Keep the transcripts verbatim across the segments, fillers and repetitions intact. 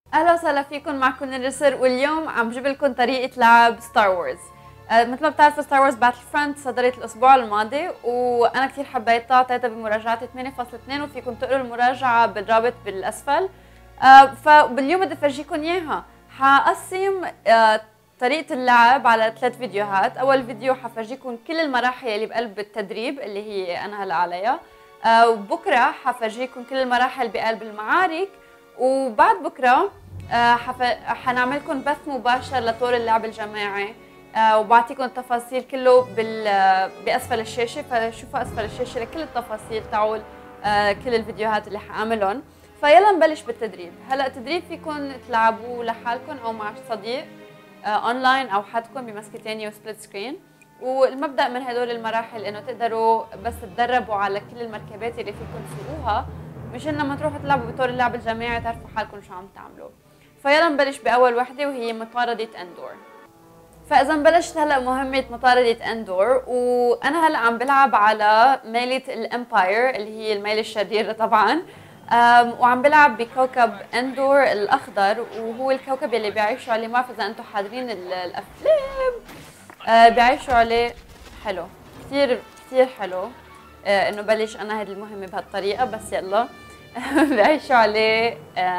اهلا وسهلا فيكم، معكم نرسر، واليوم عم بجيب لكم طريقه لعب ستار وورز. آه، مثل ما بتعرفوا ستار وورز باتل فرونت صدرت الاسبوع الماضي، وانا كثير حبيتها، اعطيتها بمراجعتي ثمانية فاصلة اثنين، وفيكم تقروا المراجعه بالرابط بالاسفل. آه، فباليوم بدي افرجيكم اياها. حقسم آه، طريقه اللعب على ثلاث فيديوهات. اول فيديو حفرجيكم كل المراحل اللي بقلب التدريب اللي هي انا هلا عليها. آه، وبكره حفرجيكم كل المراحل بقلب المعارك، وبعد بكره آه حف... حنعملكم بث مباشر لطور اللعب الجماعي. آه وبعطيكم التفاصيل كله بال... باسفل الشاشه، فشوفوا اسفل الشاشه لكل التفاصيل تاعول آه كل الفيديوهات اللي حاعملهم. فيلا نبلش بالتدريب. هلا التدريب فيكم تلعبوه لحالكم او مع صديق آه اونلاين، او حدكم بمسكه ثانيه وسبليت سكرين. والمبدا من هدول المراحل انه تقدروا بس تدربوا على كل المركبات اللي فيكم تسوقوها، مشان لما تروحوا تلعبوا بطور اللعب الجماعي تعرفوا حالكم شو عم تعملوا. فيلا نبلش باول وحده، وهي مطارده اندور. فاذا بلشت هلا مهمه مطارده اندور، وانا هلا عم بلعب على ميله الامباير اللي هي الميله الشريره طبعا. وعم بلعب بكوكب اندور الاخضر، وهو الكوكب اللي بيعيشوا عليه. ما بعرف اذا انتم حاضرين الافلام. أه بيعيشوا عليه. حلو، كثير كثير حلو. أه انه بلش انا هذه المهمه بهالطريقه، بس يلا. بيعيشوا عليه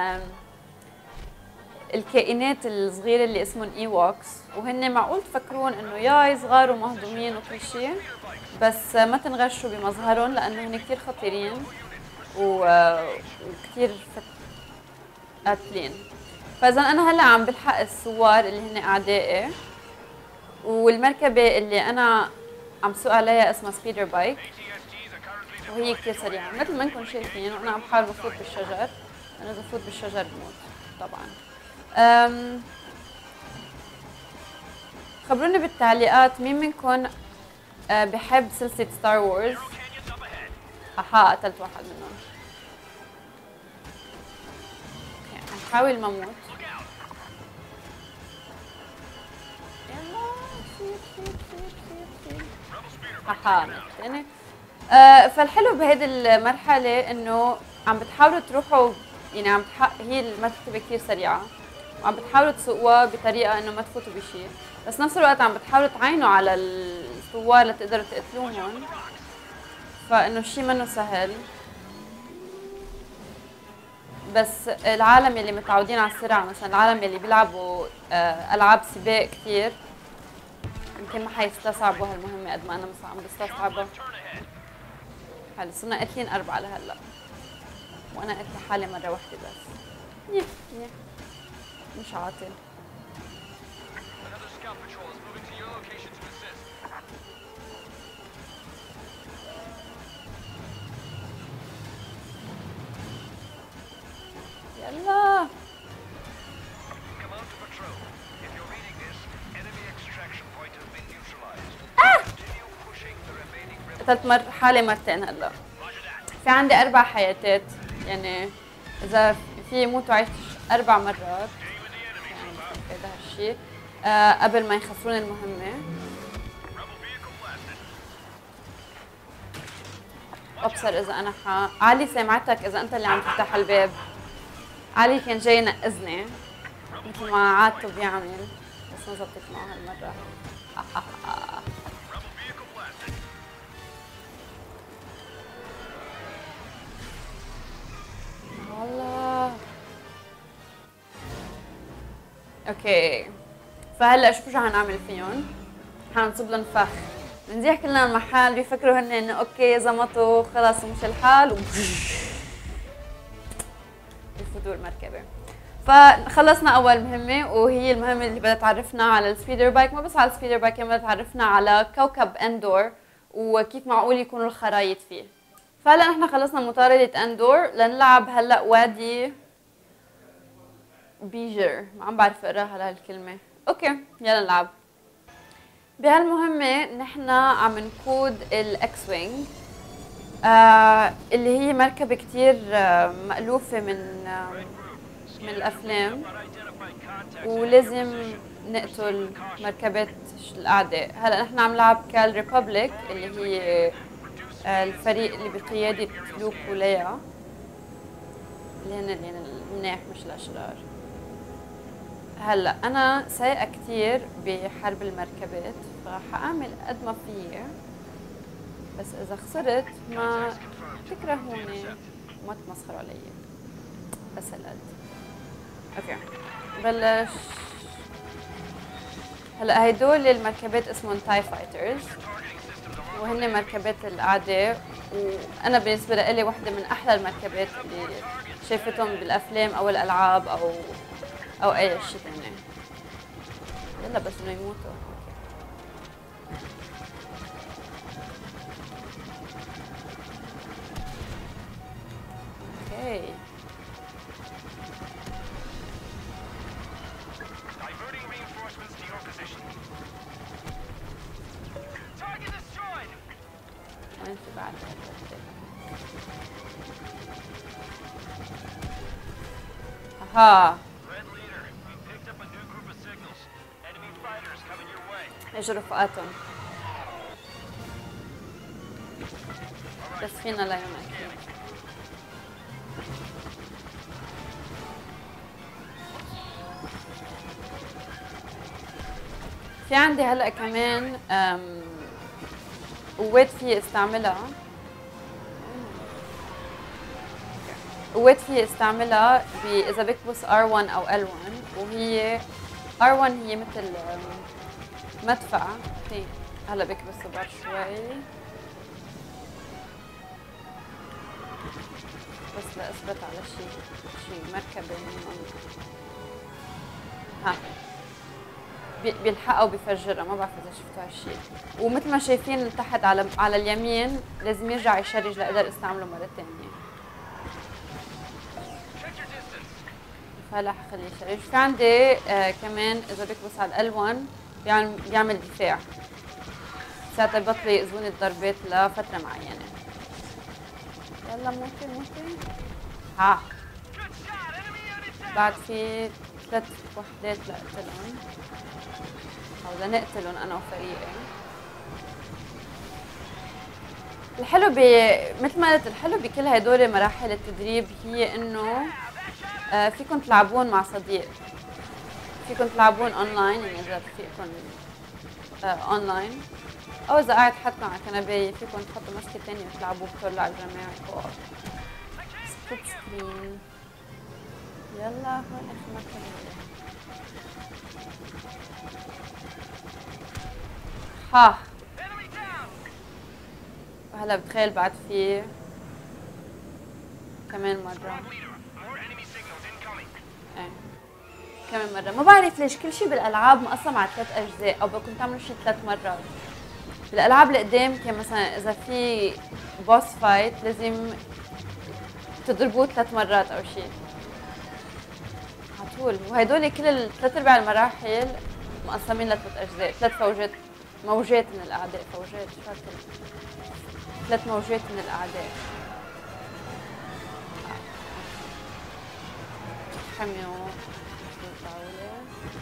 الكائنات الصغيره اللي اسمهم اي ووكس، وهن معقول تفكرون انه ياي صغار ومهضومين وكل شيء، بس ما تنغشوا بمظهرهم لانه هن كثير خطيرين وكثير قاتلين. فاذا انا هلا عم بلحق الثوار اللي هن اعدائي، والمركبه اللي انا عم سوق عليها اسمها سبيدر بايك، وهي كثير سريعه مثل ما انكم شايفين، وانا عم بحاول بفوت بالشجر. انا اذا بفوت بالشجر بموت طبعا. أم خبروني بالتعليقات مين منكم بحب سلسلة ستار وورز. اها، قتلت واحد منهم. اوكي، عم بحاول ما اموت. يلا سير سير سير سير سير. اها مت أه فالحلو بهيدي المرحلة انه عم بتحاولوا تروحوا، يعني عم بتح... هي المركبة كثير سريعة، وعم بتحاولوا تسوقوها بطريقه انه ما تفوتوا بشيء، بس نفس الوقت عم بتحاولوا تعينوا على الثوار لتقدروا تقتلوهم، فانه الشيء منه سهل. بس العالم يلي متعودين على السرعه، مثلا العالم يلي بيلعبوا العاب سباق كثير، يمكن ما حيستصعبوا هالمهمه قد ما انا مثلا عم بستصعبها. حلو، صرنا قاتلين اربعه لهلا، وانا قتلت حالي مره واحده بس. نيح نيح، مش عاطل. يلا آه! قتلت مر حالي مرتين هلا. في عندي اربع حياتات، يعني اذا في موت وعيش اربع مرات، يعني هذا هالشيء آه قبل ما يخسرون المهمه. ابصر اذا انا ح... علي سمعتك اذا انت اللي عم تفتح الباب. علي كان جاي ينقذني مثل ما عادته بيعمل، بس ما زبطت معه هالمره. والله اوكي. فهلا شوفوا شو حنعمل فيهم. حنصب لهم فخ، بنزيح كلنا المحل، بيفكروا هن انه اوكي زمطوا خلص مش الحال، بفوتوا المركبه. فخلصنا اول مهمه، وهي المهمه اللي بدها تعرفنا على السبيدر بايك. ما بس على السبيدر بايك، كمان بدها تعرفنا على كوكب اندور وكيف معقول يكونوا الخرايط فيه. فهلا نحن خلصنا مطاردة اندور، لنلعب هلا وادي بيجر. ما عم بعرف اقراها لهالكلمة. اوكي يلا نلعب. بهالمهمة نحن عم نقود الاكس وينج، آه اللي هي مركبة كتير آه مألوفة من آه من الافلام، ولازم نقتل مركبات الاعداء. هلا نحن عم نلعب كالريبابليك اللي هي الفريق اللي بقيادة لوك وليا، اللي هن يعني المناح مش الاشرار. هلا انا سايقه كثير بحرب المركبات، فحاعمل قد ما فيي، بس اذا خسرت ما تكرهوني وما تمسخروا علي، بس هالقد. اوكي بلش. هلا هدول المركبات اسمهم تاي فايترز، وهن مركبات الاعداء، وانا بالنسبه لي واحده من احلى المركبات اللي شايفتهم بالافلام او الالعاب او او اي شيء ثاني. يلا بس انه يموتوا. اوكي وين في بعد؟ اها اجوا رفقاتهم، بس فينا ليوم اكيد. في عندي هلا كمان قوات في استعملها، قوات في استعملها اذا بكبس آر واحد او إل واحد، وهي آر واحد هي مثل مدفع. في هلا بكبس صبر شوي بس لاثبت على شيء شيء مركبه من ها بيلحقها وبيفجرها. ما بعرف اذا شفتوا هالشيء. ومثل ما شايفين تحت على على اليمين لازم يرجع يشرج لاقدر استعمله مره ثانيه. فهلا حخليه يشرج. في عندي آه كمان اذا بكبس على إل واحد بيعمل بيعمل دفاع، ساعتها بطلوا يأذوني الضربات لفتره معينه. يلا موتي موتي. ها بعد في ثلاث وحدات لأقتلهم او لنقتلهم انا وفريقي. الحلو ب مثل ما قلت، الحلو بكل هدول مراحل التدريب هي انه آه فيكم تلعبون مع صديق، فيكم تلعبون اونلاين، يعني اذا فيكم آه اونلاين، او اذا قاعد حدكم على كنبايه فيكم تحطوا مسكه ثانيه وتلعبوا بطولة على الجماعي فوق. سبليت سكرين. يلا هون اخر مركبة. ها وهلا بتخيل بعد في كمان مرة. ايه كمان مرة. ما بعرف ليش كل شيء بالالعاب مقسم على ثلاث اجزاء، او بدكم تعملوا شيء ثلاث مرات. بالالعاب القدام كان مثلا اذا في بوس فايت لازم تضربوه ثلاث مرات او شيء على طول. وهدول كل الثلاث ارباع المراحل مقسمين لثلاث اجزاء، ثلاث فوجات، موجات من الاعداء. فوجات شو ثلاث موجات من الاعداء. حميوا الطاولة.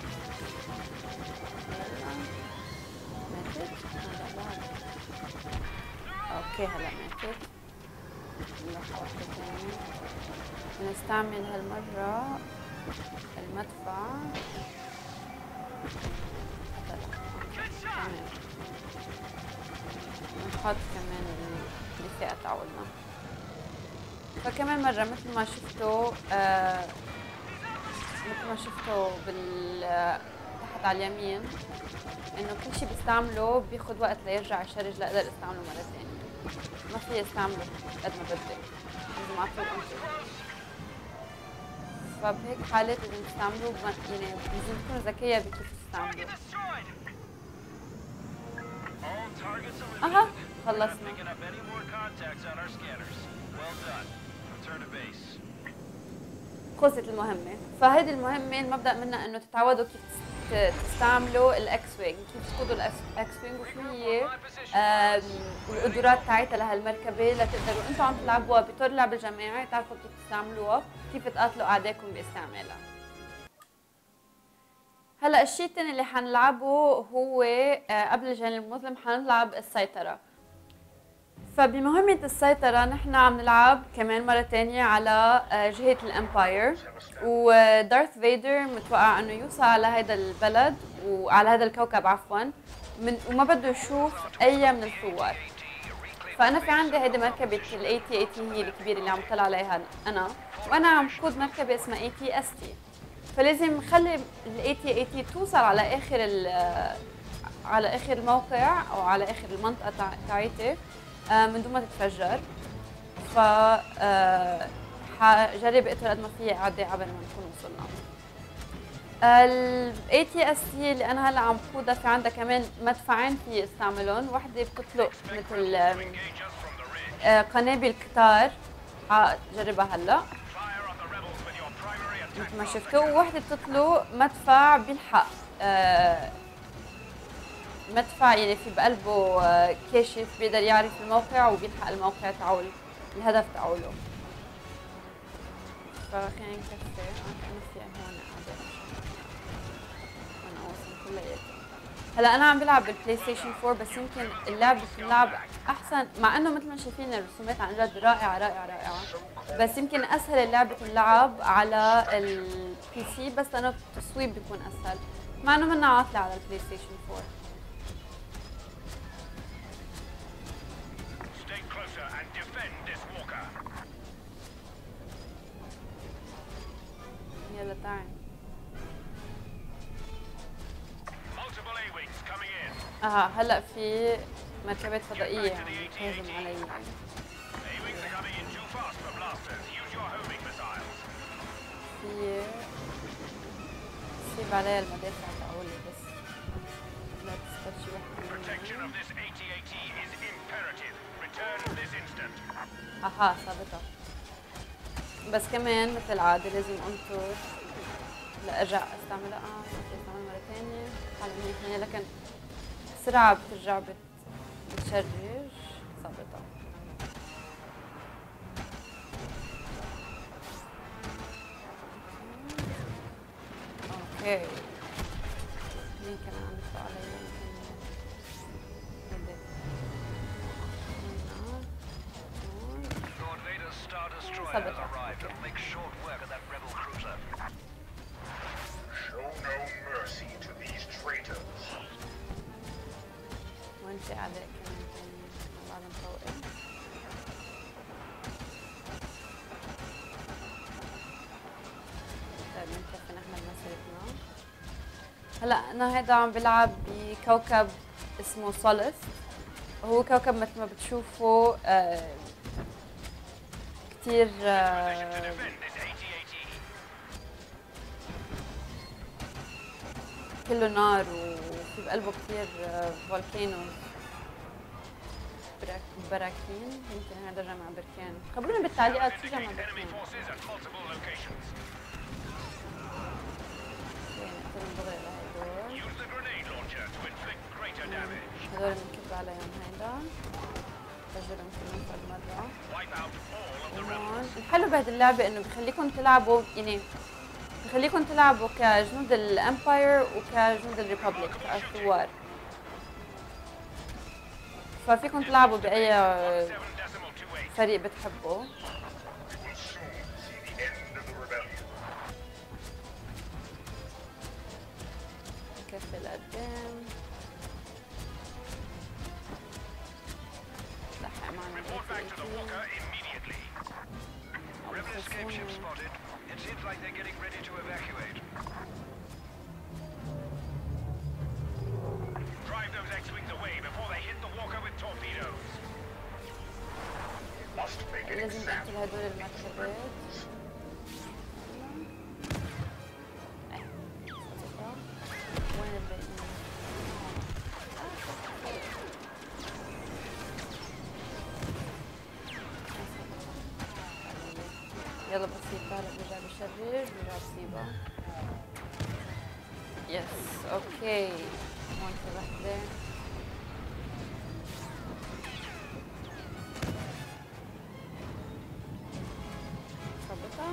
ماتت؟ اوكي هلا ماتت. نروح واحدة ثانية. نستعمل هالمرة المدفع. تمام. نحط كمان الدفاع تاعولنا. فكمان مرة مثل ما شفتوا آه مثل ما شفتوا بال تحت على اليمين انه كل شيء بستعمله بياخذ وقت ليرجع يشرج لاقدر استعمله مرة ثانية. ما في استعمله قد ما بدي، لازم على طول انطر. فبهيك حالات لازم تستعملوه، يعني لازم تكونوا ذكية بكيف تستعملوه. اها خلصنا. خلصت المهمة. فهيدي المهمة المبدأ منها انه تتعودوا كيف تستعملوا الاكس وينج، كيف تقودوا الاكس وينج، وشو هي القدرات تاعتها لهالمركبة لتقدروا انتم عم تلعبوها بطور اللعب الجماعي تعرفوا كيف تستعملوها، كيف تقاتلوا اعدائكم باستعمالها. هلا الشيء الثاني اللي حنلعبه هو قبل الجانب المظلم حنلعب السيطرة. فبمهمة السيطرة نحن عم نلعب كمان مرة تانية على آه، جهة الامباير، ودارث فيدر متوقع انه يوصل على هذا البلد وعلى هذا الكوكب عفوا من وما بده يشوف اي من الثوار. فانا في عندي هيدي مركبة الاي تي اي تي هي الكبيرة اللي عم طلع عليها انا، وانا عم قود مركبة اسمها اي تي اس تي، فلازم خلي الاي تي اي تي توصل على اخر على اخر الموقع او على اخر المنطقة تاعتي من دون ما تتفجر. ف حجرب اقتل قد ما فيي اعداء قبل ما نكون وصلنا. ال إيه تي إس تي اللي انا هلا عم قودها في عندها كمان مدفعين في استعملهم، وحده بتطلق مثل قنابل قطار حجربها هلا مثل ما شفتوا، ووحده بتطلق مدفع بيلحق مدفع يعني في بقلبه كاشف بيقدر يعرف الموقع وبيلحق الموقع تاعو الهدف تاعو له. فخلينا نكفي انا في هون قاعده انا اوصل كلياتي. هلا انا عم بلعب بالبلاي ستيشن فور، بس يمكن اللعبه بتلعب احسن مع انه مثل ما شايفين الرسومات عن جد رائعه رائعه رائعه، بس يمكن اسهل اللعبه تلعب على البي سي بس لانه التصويب بيكون اسهل، مع انه منا عاطله على البلاي ستيشن فور. يلا تعال. اها هلا في مركبات فضائية عم تهجم علي. في سيب عليها المدافع تاعولي بس لا تسترشي وحدة. اها صابتها، بس كمان مثل العادة لازم انطر لارجع استعملها. اه استعملها مرة ثانية حالة منيحة، لكن بسرعة بترجع بتشرج صابتها. اوكي مين كان عم يطلع علي؟ صابتها. وين في اعداء كمان ثانيين بعد مفوقين؟ طيب بنكفي نحن بمسيرتنا. هلا انا هيدا عم بلعب بكوكب اسمه سوليس، هو كوكب مثل ما بتشوفوا آه كثير آه كله نار وفي بقلبه كثير فولكانو براكين. يمكن هذا جمع بركان، خبرونا بالتعليقات شو جمع بركان. نقتلهم دغري لهدول، هدول بنكب عليهم هيدا بفجرهم كلهم فد مرة. وهون الحلو بهذه اللعبة انه بخليكم تلعبوا يعني بخليكم تلعبوا كجنود الامباير وكجنود الريبابليك الثوار، ففيكم تلعبوا بأي فريق بتحبوا. كفي لقدام لحق معنا It seems like they're getting ready to evacuate. Drive those X-Wings away before they hit the walker with torpedoes. Must make it لازم نقتل هدول المركبات. وين الباقيين؟ يلا بسيطة هلا برجع بشرج برجع بسيبها. يس اوكي هون في وحدة. صبتها.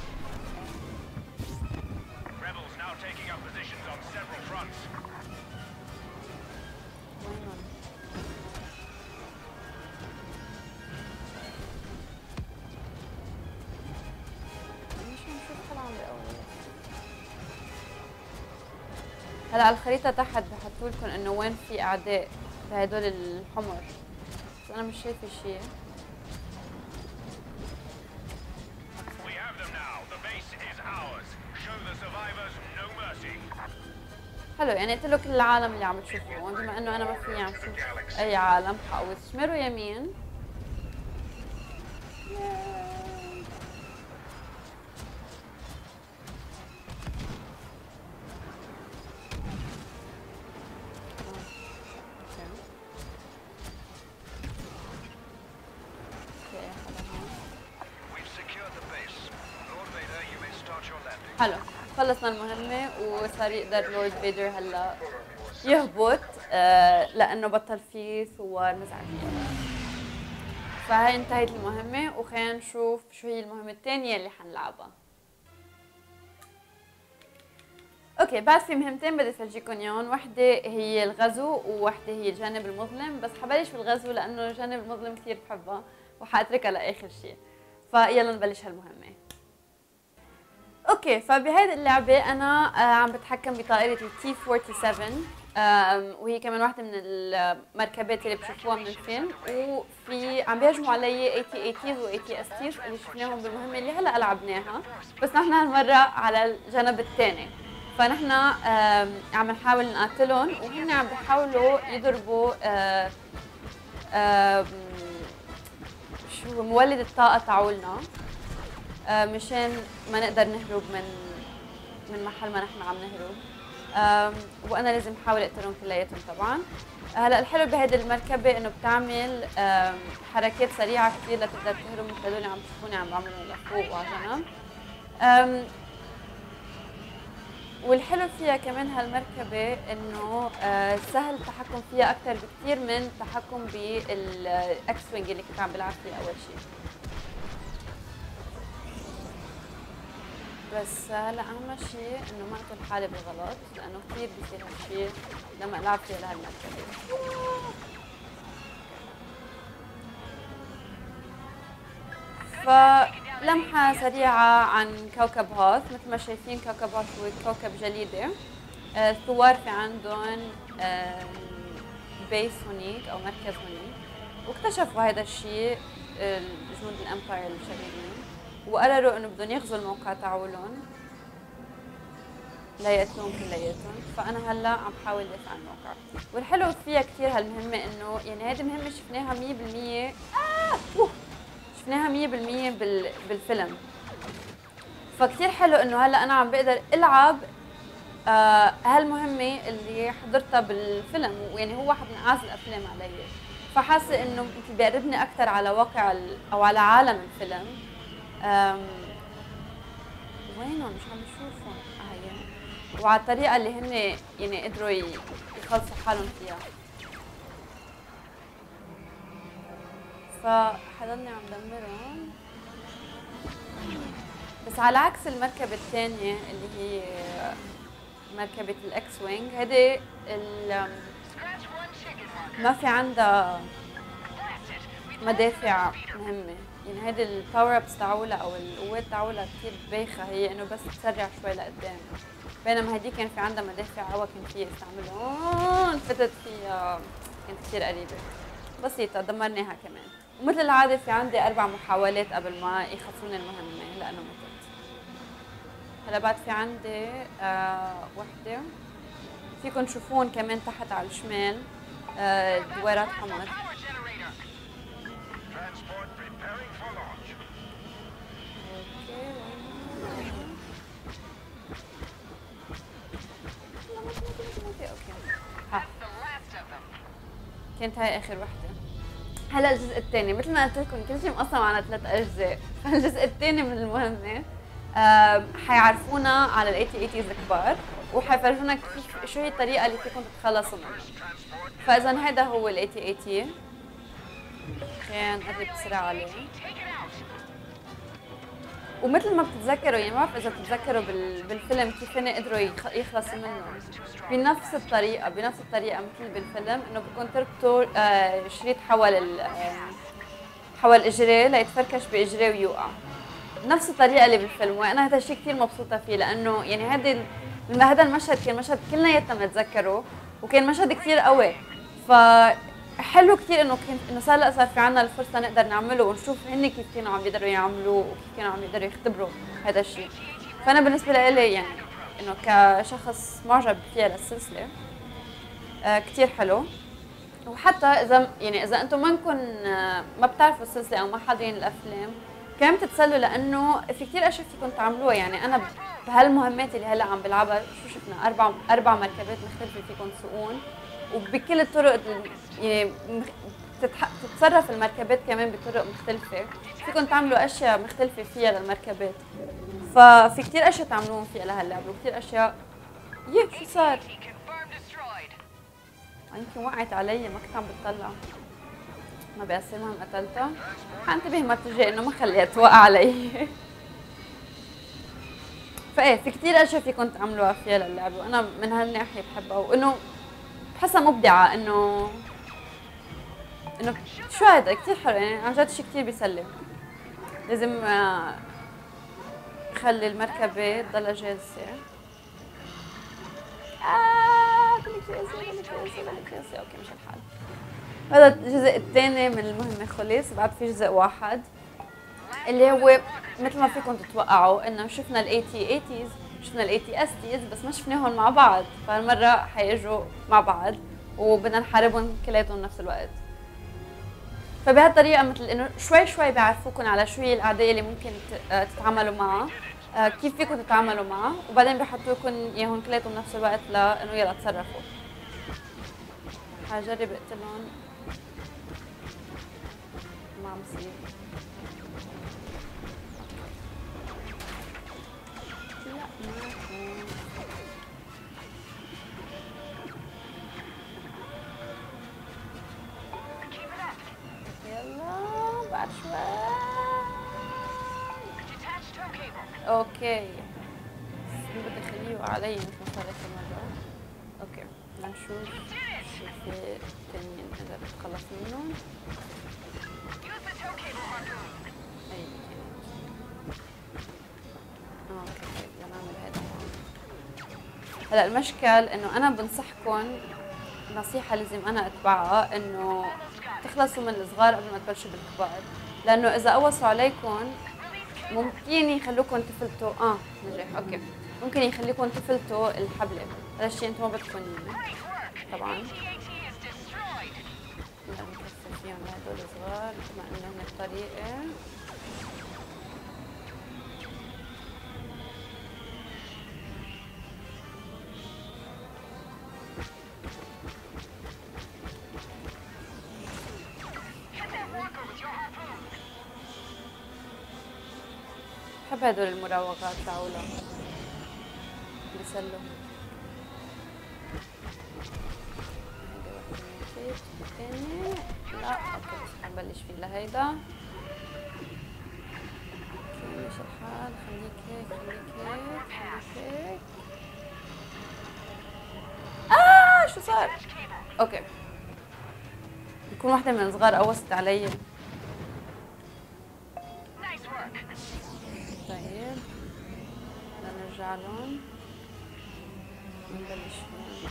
Rebels now taking up positions on several fronts. وينهم؟ هلا على الخريطة تحت بحطوا لكم انه وين في اعداء بهدول الحمر، بس انا مش شايفة شيء. We have them now. The base is ours. Show the survivors no mercy. حلو، يعني قلت له كل العالم اللي عم تشوفوهم، بما انه انا ما فيني عم شوف اي عالم حقوس. شمروا يمين. حلو، خلصنا المهمة وصار يقدر لورد فيدر هلا يهبط آه لأنه بطل فيه ثوار مزعجين. فهي انتهت المهمة، وخلينا نشوف شو هي المهمة الثانية اللي حنلعبها. اوكي، بعد في مهمتين بدي افرجيكم اياهم، وحدة هي الغزو ووحدة هي الجانب المظلم، بس حبلش بالغزو لأنه الجانب المظلم كثير بحبها وحاتركها لآخر شيء. فيلا نبلش هالمهمة. اوكي، فبهيدي اللعبة أنا آه عم بتحكم بطائرة التي سبعة وأربعين، وهي كمان واحدة من المركبات اللي بشوفوها من الفيلم، وفي عم بيهجموا علي اي تي اي تيز و اي تي اس تيز اللي شفناهم بالمهمة اللي هلا لعبناها، بس نحن هالمرة على الجنب الثاني. فنحن عم نحاول نقاتلهم وهن عم بيحاولوا يضربوا آه آه شو مولد الطاقة تاعولنا آه مشان ما نقدر نهرب من من محل ما نحن عم نهرب. وانا لازم احاول اقتلهم كلياتهم طبعا. هلا الحلو بهيدي المركبه انه بتعمل حركات سريعه كثير لتقدر تهرب مثل هدول عم تشوفوني عم بعملهم لفوق وعلى جنب. والحلو فيها كمان هالمركبه انه سهل التحكم فيها اكثر بكثير من التحكم بالاكس وينج اللي كنت عم بلعب فيه اول شيء. بس هلا اهم شيء انه ما اقتل حالي بالغلط، لانه كثير بيصير هالشيء لما العب فيها لهالمركبه. فلمحه سريعه عن كوكب هوث. مثل ما شايفين كوكب هوث هو كوكب جليدي. الثوار في عندهم بيس هونيك او مركز هونيك، واكتشفوا هذا الشيء جنود الامباير الشريرين، وقرروا انه بدهم يغزوا الموقع تاعولن ليقتلون كلياتهم. فانا هلا عم بحاول دافع عن الموقع. والحلو فيها كثير هالمهمه انه يعني هيدي مهمه شفناها مية بالمية آه شفناها مية بالمية بال... بالفيلم. فكثير حلو انه هلا انا عم بقدر العب آه هالمهمه اللي حضرتها بالفيلم، ويعني هو واحد من اعز الافلام علي. فحاسه انه مثل بيقربني اكثر على واقع ال... او على عالم الفيلم. أم... وينهم؟ مش عم بشوفهم. اه يعني وعلى الطريقة اللي هن يعني قدروا يخلصوا حالهم فيها. فحضلني عم دمرهم. بس على عكس المركبة الثانية اللي هي مركبة الاكس وينج، هيدي ما في عندها مدافع مهمة. يعني هيدي الباور ابس تاعولها او القوات تاعولها كثير بايخه، هي انه بس تسرع شوي لقدام، بينما هديك كان في عندها مدافع قوى كان فيها استعملها. انفتت فيها كانت كثير قريبه بسيطه، دمرناها كمان. ومثل العاده في عندي اربع محاولات قبل ما يخلصوني المهمه لانه متت. هلا بعد في عندي آه وحده فيكم تشوفون كمان تحت على الشمال آه دويرات حمر. كانت هاي اخر وحده. هلا الجزء الثاني مثل ما قلت لكم كل شيء مقسم على ثلاث اجزاء. فالجزء الثاني من المهمه حيعرفونا على الاي تي اي تيز الكبار، وحيفرجونا كيف شو هي الطريقه اللي فيكم تتخلصوا منها. فاذا هذا هو الاي تي اي تي. كان قرب بسرعه عليه. ومثل ما بتتذكروا يعني ما بعرف اذا بتتذكروا بالفيلم كيف هن قدروا يخلصوا منه بنفس الطريقه بنفس الطريقه مثل بالفيلم، انه بكون تربطوا آه شريط حول حول اجريه ليتفركش باجريه ويوقع نفس الطريقه اللي بالفيلم. وانا هذا الشيء كثير مبسوطه فيه، لانه يعني هذه هذا المشهد كان مشهد كلنا بنتذكره، وكان مشهد كثير قوي. فحلو كثير انه كنت انه صار لا صار في عنا الفرصه نقدر نعمله ونشوف هن كيف كانوا عم يقدروا يعملوه وكيف كانوا عم يقدروا يختبروا هذا الشيء. فانا بالنسبه لي يعني انه كشخص معجب فيها للسلسله آه كثير حلو. وحتى اذا يعني اذا انتم منكم ما بتعرفوا السلسله او ما حاضرين الافلام كمان بتتسلوا، لانه في كثير اشياء فيكم تعملوها. يعني انا بهالمهمات اللي هلا عم بلعبها شو شفنا اربع اربع مركبات مختلفه فيكم تسوقون، وبكل الطرق يعني تتصرف المركبات كمان بطرق مختلفه، فيكم تعملوا اشياء مختلفه فيها للمركبات. ففي كثير اشياء تعملوهم فيها لهاللعبه، وكثير اشياء يي شو صار؟ يمكن وقعت علي ما كنت عم بتطلع، ما بقسمها قتلتها. حانتبه ما بتجي انه ما خليها توقع علي. فايه في كثير اشياء فيكم تعملوها فيها للعبه، وانا من هالناحيه بحبها، وانه بحسها مبدعه. انه انه شو هذا كثير حلو، يعني عن جد شيء كثير بيسلي. لازم خلي المركبه تضلها جالسه. آه كلك جالسه كلك جالسه كلك جالسه. اوكي مش الحال. هذا الجزء الثاني من المهمه خلص، بعد في جزء واحد اللي هو مثل ما فيكم تتوقعوا انه شفنا الاي تي ثمانين، شفنا الاي تي اس تيز، بس ما شفناهم مع بعض. فهالمره حيجوا مع بعض وبدنا نحاربهم كلياتهم بنفس الوقت. فبهالطريقه مثل انه شوي شوي بيعرفوكم على شو هي الاعداء اللي ممكن تتعاملوا معها، كيف فيكم تتعاملوا معها، وبعدين بيحطوا لكم اياهم كلياتهم بنفس الوقت لانه يلا تصرفوا. حجرب اقتلهم، ما عم بصير. يلا بعد شوي. اوكي بدي اخليه علي مثل ما صار اخر مره. اوكي بدنا نشوف شو في الثانيين اذا بتخلص منهم. اي اوكي بدنا نعمل هذا. هلا المشكل انه انا بنصحكم نصيحه لازم انا اتبعها، انه تخلصوا من الصغار قبل ما تبلشوا بالكبار، لانه اذا قوصوا عليكم ممكن يخلوكم تفلتوا. اه نجح. اوكي ممكن يخليكم تفلتوا الحبله. هذا الشيء انتم ما بدكم اياه طبعا. بدنا نكفي فيهم لهدول الصغار بما انه هن الطريقه. بحب هدول المراوغات تاعولا بيسلوا. هيدا وحدة الثاني لا اوكي بس حنبلش فيه لهيدا. اوكي ماشي الحال. خليك هيك خليك هيك خليك هيك. آه شو صار؟ اوكي بكون وحدة من الصغار قوصت علي. طيب بدنا نرجع لهم ونبلش فيهم.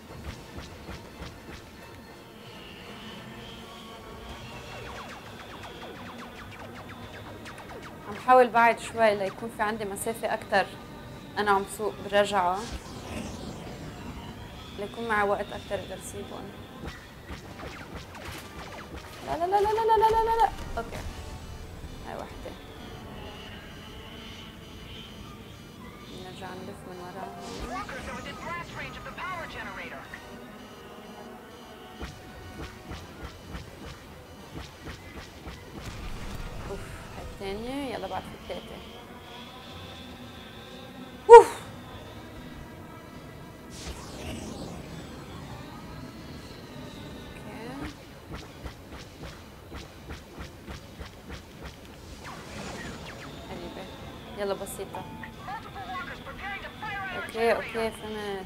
عم بحاول بعد شوي ليكون في عندي مسافة أكتر أنا عم بسوق بالرجعة، ليكون معي وقت أكتر أقدر أسيبهم. لا لا لا لا لا لا لا لا لا. أوكي هاي وحدة. نرجع نلف من وراهم. اوف هاي الثانية. يلا بعد في الثالثة. اوف اوكي قريبة. يلا بسيطة. اوكي اوكي فهمت.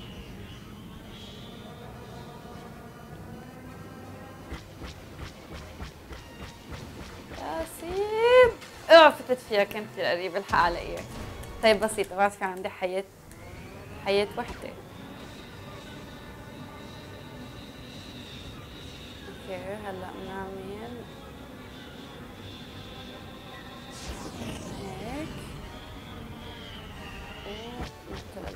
سيب اه فتت فيها كانت كثير قريبة. الحق علي. طيب بسيطة بعد في عندي حياة حياة وحدة. اوكي هلا بنعمل هيك ونقتل.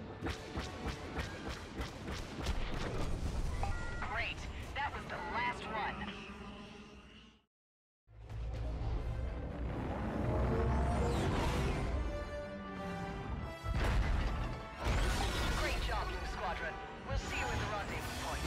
Great. That was the last one. Great job, Blue Squadron. We'll see you at the rendezvous point.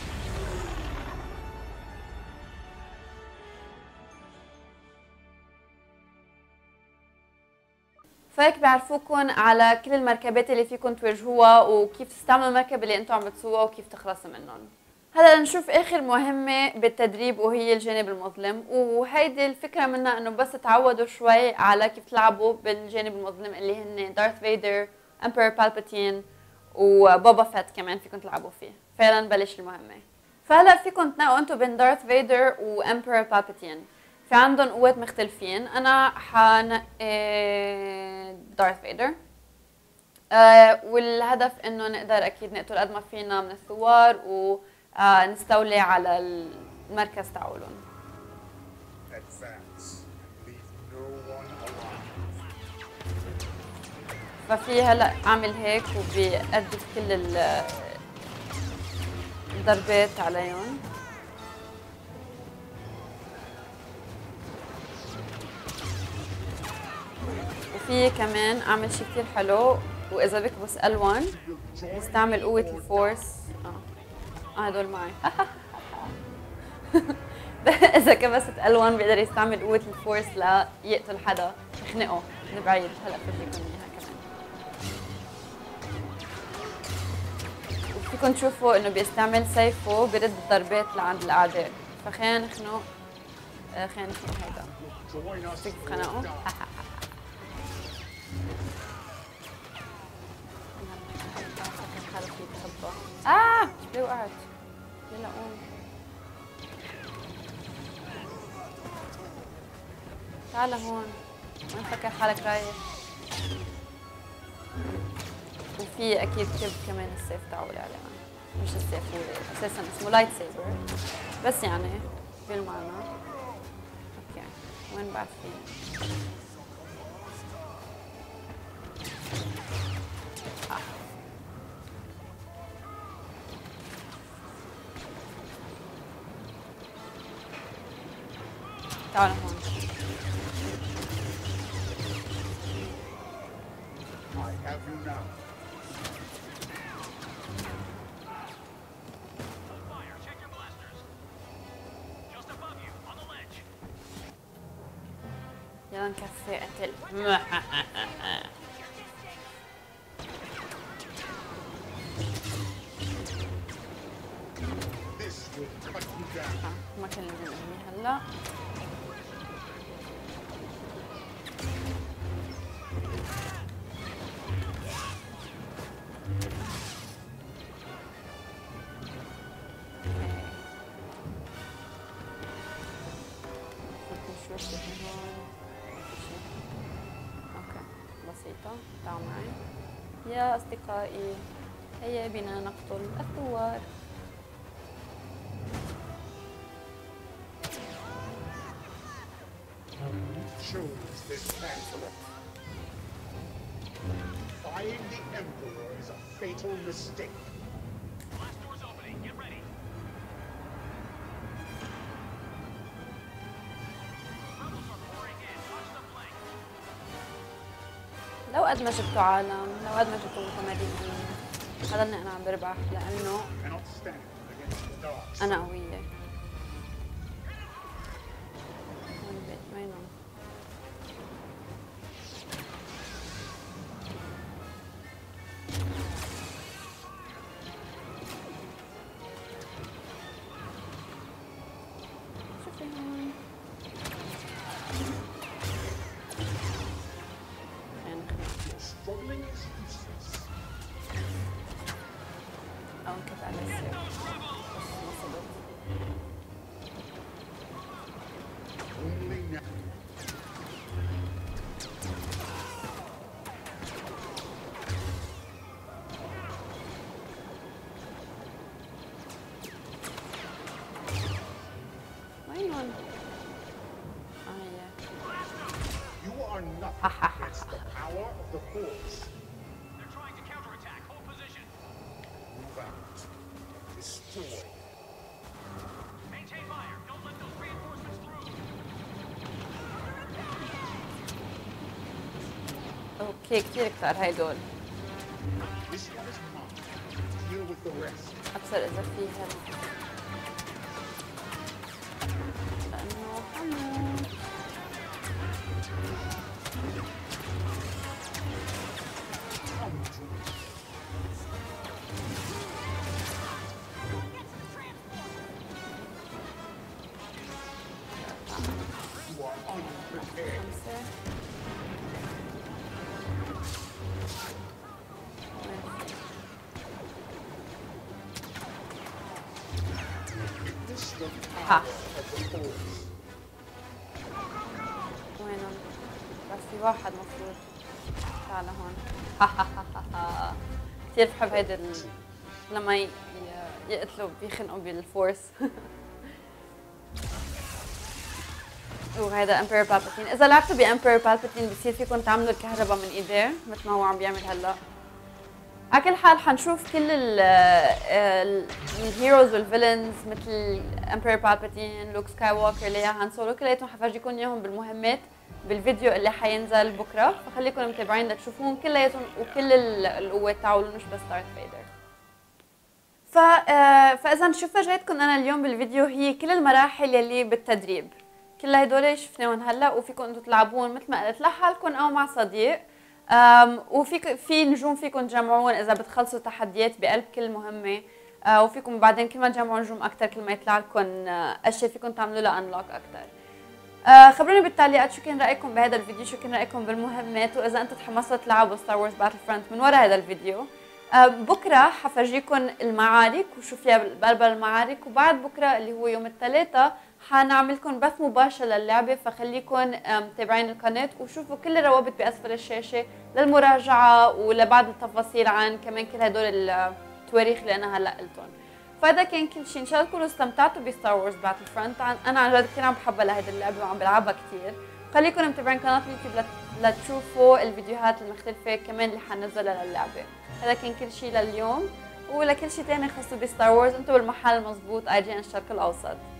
فهيك بيعرفوكم على كل المركبات اللي فيكم تواجهوها وكيف تستعملوا المركبة اللي انتم عم بتسووها وكيف تخلصوا منهم. هلا نشوف اخر مهمة بالتدريب وهي الجانب المظلم، وهيدي الفكرة منها انه بس تعودوا شوي على كيف تلعبوا بالجانب المظلم اللي هن دارث فيدر، امبرور بالباتين وبوبا فيت كمان فيكم تلعبوا فيه. فعلا نبلش المهمة. فهلا فيكم تنقوا انتم بين دارث فيدر وامبرور بالباتين. في عندهم قوات مختلفين. انا حنقي دارث فيدر. آه والهدف انه نقدر اكيد نقتل قد ما فينا من الثوار ونستولي على المركز تاعولن. ففي هلا اعمل هيك وبيأدي كل الضربات عليهم. وفي كمان اعمل شيء كثير حلو، واذا بكبس إل واحد بستعمل قوة الفورس. اه هدول معي. اذا كبست إل واحد بيقدر يستعمل قوة الفورس ليقتل حدا، يخنقه من بعيد. هلا بفرجيكم اياها كمان. وفيكم تشوفوا انه بيستعمل سيفه برد الضربات لعند الاعداء. فخلينا نخنق. آه خلينا نخنق هيدا. كيف خنقه؟ اه ليه وقعت؟ يلا قوم. تعال هون. ما نفكر حالك رايح. وفي اكيد كب كمان السيف تاعولي عليه. مش السيف، هو اساسا اسمه لايت سيبر، بس يعني بالمعنى. اوكي وين بعد فيه؟ تعال هون. يلا نكفي قتل. ما كان لازم انهي هلا. اوكي بسيطة. تعالوا معي يا اصدقائي، هيا بنا نقتل الثوار. Chose this path. Defying the Emperor is a fatal mistake. Last door's opening. Get ready. Rebels are pouring in. Watch the flank. لو قد ما جبتوا عالم، لو قد ما جبتوا متمردين، هذا انا عم بربح لانه Cannot stand against the dark. انا قوية. وينهم؟ شوفي هون. Struggling is useless. أو انكب على السيف. بس ما صدق. Only now. force. They're trying to counterattack. Hold position. Move out. Destroy. Maintain fire. Don't let those reinforcements through. اوكي كثير كتار هيدول. This one is mine. Deal with the rest. ابصر اذا في هذا لانه حمود. You are unprepared. خمسة. This the Ha. power of the force. وينهم؟ بس في واحد مفروض. تعال هون. كثير بحب هيدا ال... لما ي... ي- يقتلوا بيخنقوا بالفورس. وهذا امبير بالباتين، اذا لعبتوا بامبير بالباتين بصير فيكم تعملوا الكهرباء من ايديه مثل ما هو عم بيعمل هلا. على كل حال حنشوف كل ال ال- الهيروز والفيلنز مثل امبير بالباتين، لوك سكاي ووكر، ليا هان سولو، كلياتهم حفرجيكم اياهم بالمهمات بالفيديو اللي حينزل بكره، فخليكم متابعين لتشوفوهم كلياتهم وكل ال- القوات تاعولهم مش بس دارث فيدر. ف آه، فاذا شو فرجيتكم انا اليوم بالفيديو هي كل المراحل يلي بالتدريب، كل هدول شفناهم هلا وفيكم انتم تلعبون مثل ما قلت لحالكم او مع صديق. أم وفيك في نجوم فيكم تجمعون اذا بتخلصوا تحديات بقلب كل مهمه. أه وفيكم بعدين كل ما تجمعوا نجوم اكثر كل ما يطلع لكم أه اشياء فيكم تعملوا لها انلوك اكثر. أه خبروني بالتعليقات شو كان رايكم بهذا الفيديو، شو كان رايكم بالمهمات، واذا انتم تحمستوا تلعبوا ستار وورز باتل فرونت من وراء هذا الفيديو. أه بكره حفرجيكم المعارك وشو فيها بقلب المعارك، وبعد بكره اللي هو يوم الثلاثاء حنعملكم بث مباشر للعبه، فخليكم متابعين القناه وشوفوا كل الروابط باسفل الشاشه للمراجعه ولبعض التفاصيل عن كمان كل هدول التواريخ اللي انا هلا قلتهم. فهذا كان كل شيء، ان شاء الله تكونوا استمتعتوا بستار وورز باتل فرونت. انا عن جد كثير عم بحبها لهيدي اللعبه وعم بلعبها كثير. خليكم متابعين قناه اليوتيوب لتشوفوا الفيديوهات المختلفه كمان اللي حنزلها للعبه. هذا كان كل شيء لليوم، ولكل شيء ثاني خاص بستار وورز انتم بالمحل المضبوط اي جي ان الشرق الاوسط.